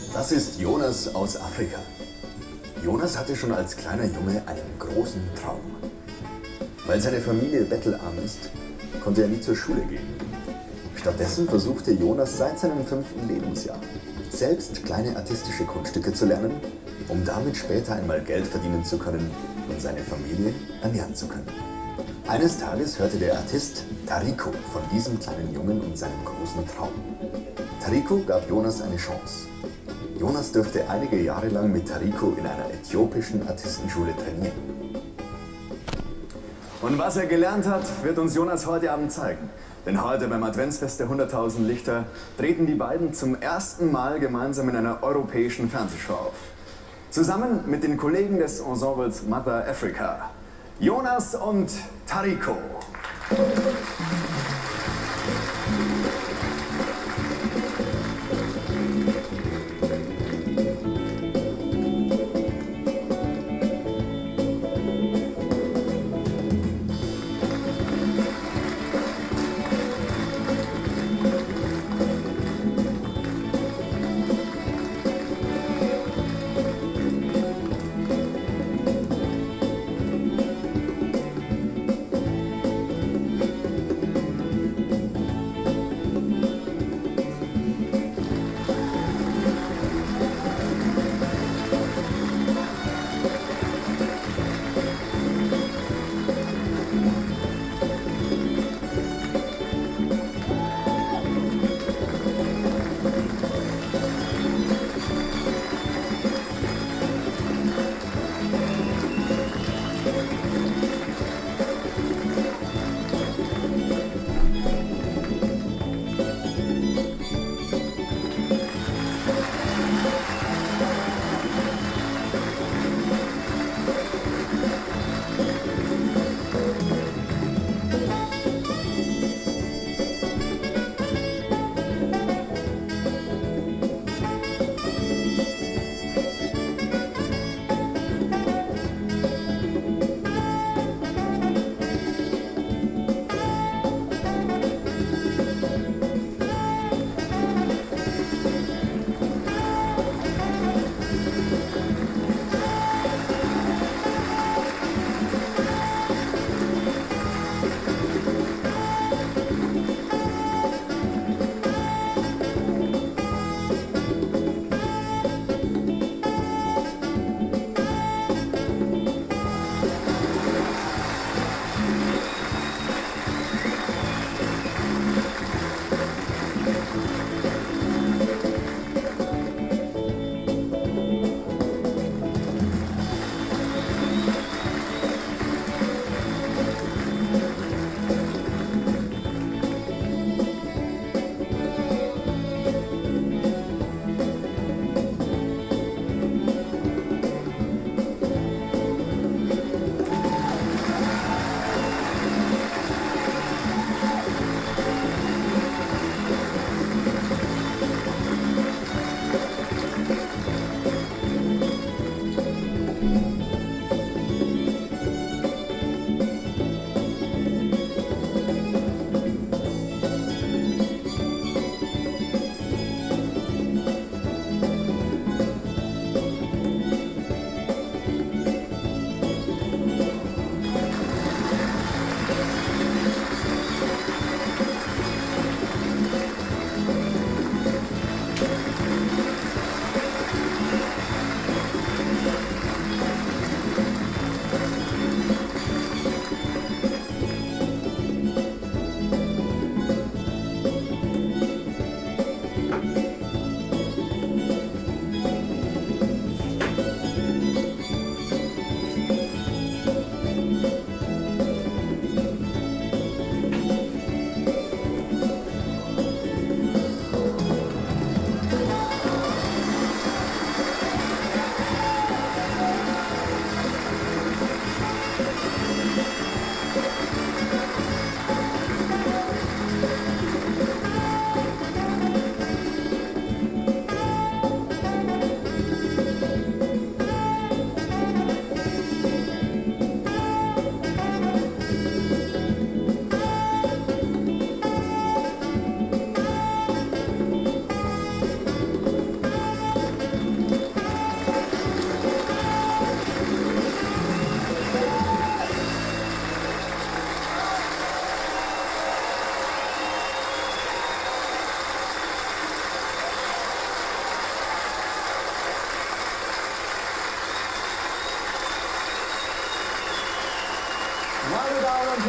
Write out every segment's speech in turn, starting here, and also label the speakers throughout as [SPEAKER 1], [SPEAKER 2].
[SPEAKER 1] Das ist Jonas aus Afrika. Jonas hatte schon als kleiner Junge einen großen Traum. Weil seine Familie bettelarm ist, konnte er nie zur Schule gehen. Stattdessen versuchte Jonas seit seinem 5. Lebensjahr, selbst kleine artistische Kunststücke zu lernen, um damit später einmal Geld verdienen zu können und seine Familie ernähren zu können. Eines Tages hörte der Artist Tariko von diesem kleinen Jungen und seinem großen Traum. Tariko gab Jonas eine Chance. Jonas durfte einige Jahre lang mit Tariko in einer äthiopischen Artistenschule trainieren. Und was er gelernt hat, wird uns Jonas heute Abend zeigen. Denn heute beim Adventsfest der 100.000 Lichter treten die beiden zum ersten Mal gemeinsam in einer europäischen Fernsehshow auf. Zusammen mit den Kollegen des Ensembles Mother Africa. Jonas und Tariko.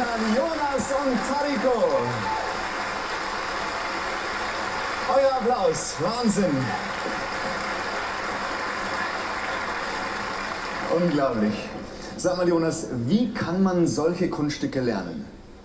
[SPEAKER 1] an Jonas und Tariko. Euer Applaus, Wahnsinn. Unglaublich. Sag mal, Jonas, wie kann man solche Kunststücke lernen?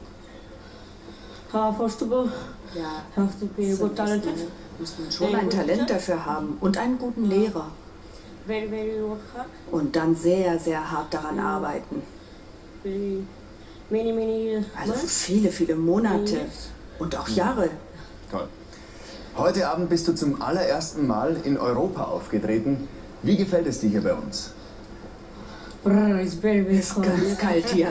[SPEAKER 2] First of all, have to be good talented.
[SPEAKER 3] Muss man schon ein Talent dafür haben und einen guten Lehrer.
[SPEAKER 2] Very, very work hard.
[SPEAKER 3] Und dann sehr, sehr hart daran arbeiten.
[SPEAKER 2] Very many
[SPEAKER 3] Also
[SPEAKER 2] months.
[SPEAKER 3] viele, viele Monate und auch Jahre.
[SPEAKER 1] Toll. Heute Abend bist du zum allerersten Mal in Europa aufgetreten. Wie gefällt es dir hier bei uns?
[SPEAKER 2] It's very, very cold.
[SPEAKER 3] Ganz kalt hier.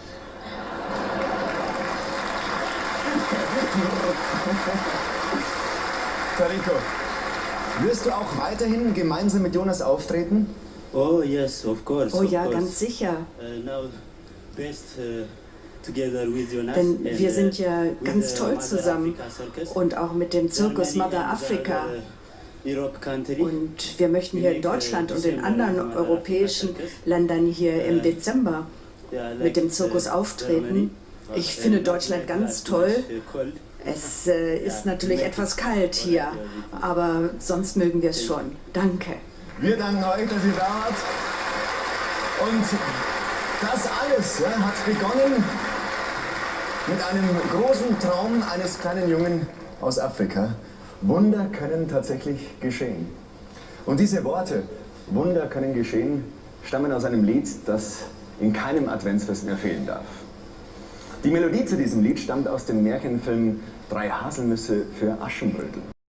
[SPEAKER 1] Tariko, wirst du auch weiterhin gemeinsam mit Jonas auftreten?
[SPEAKER 4] Oh yes, of course.
[SPEAKER 3] Oh ja,
[SPEAKER 4] of course.
[SPEAKER 3] ganz sicher.
[SPEAKER 4] Now best together with Jonas.
[SPEAKER 3] Denn wir sind ja
[SPEAKER 4] with
[SPEAKER 3] ganz
[SPEAKER 4] the
[SPEAKER 3] toll
[SPEAKER 4] Mother
[SPEAKER 3] zusammen.
[SPEAKER 4] Africa Circus.
[SPEAKER 3] Und auch mit dem Zirkus
[SPEAKER 4] Germany
[SPEAKER 3] Mother
[SPEAKER 4] and
[SPEAKER 3] Africa.
[SPEAKER 4] other Europe country.
[SPEAKER 3] Und wir möchten hier in Deutschland und in anderen europäischen Ländern hier im Dezember
[SPEAKER 4] Yeah, I like
[SPEAKER 3] mit dem Zirkus
[SPEAKER 4] Germany,
[SPEAKER 3] auftreten. Ich finde Deutschland ganz toll.
[SPEAKER 4] Cold.
[SPEAKER 3] Es ist natürlich etwas kalt hier, aber sonst mögen wir es schon. Danke.
[SPEAKER 1] Wir danken euch, dass ihr da wart. Und das alles hat begonnen mit einem großen Traum eines kleinen Jungen aus Afrika. Wunder können tatsächlich geschehen. Und diese Worte, Wunder können geschehen, stammen aus einem Lied, das in keinem Adventsfest mehr fehlen darf. Die Melodie zu diesem Lied stammt aus dem Märchenfilm Drei Haselnüsse für Aschenbrödel.